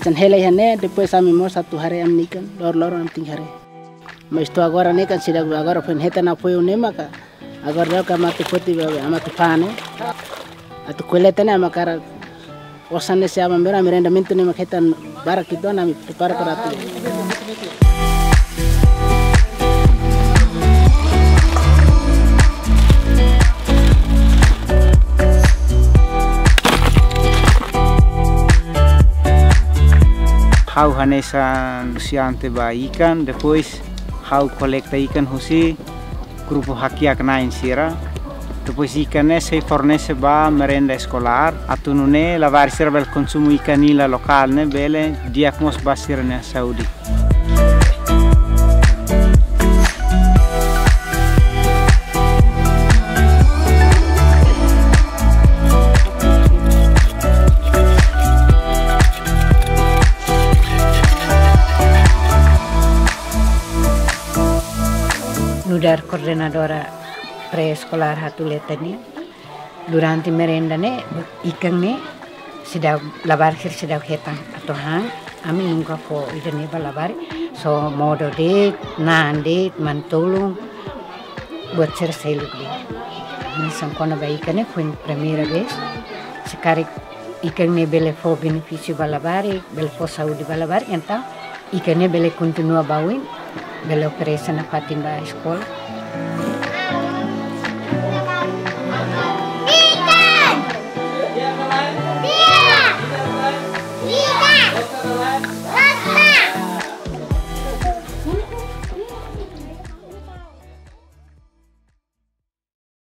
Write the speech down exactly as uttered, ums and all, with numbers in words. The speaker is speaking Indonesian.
Sen helai hane depois ami mo satu hari am nikan lor-lor am ting hari. Mas tu agora ne kan sida agora pen heta na foi unema ka. Agora deu ka mate poti amate pane. Atu coleta ne amakara osane se ama mera merendamento ne maketa barak itu nami prepara para tu. How Hanesa Luciante ba ikan, depois how collecta ikan husi grupo hakiak nain sira. Depois ikannya se fornece ba merenda escolar, atunune lavar sira bel consumo ikanila lokalne bele diakmos basirne Saudi. Nudar coordinadora preescolar Hatuletani durante merenda ne ikan ne sedang lavar sir sedang hetang atau hang ami nunggu po ide ne lavar so modo de nan de mantulung buat sir seluk de ini sangkona ba ikan ne foi primeira vez sekarang ikan ne bele fo beneficio balabari bele fo saúde balabari então ikan ne bele continua bawin bele oferece na patimba escola.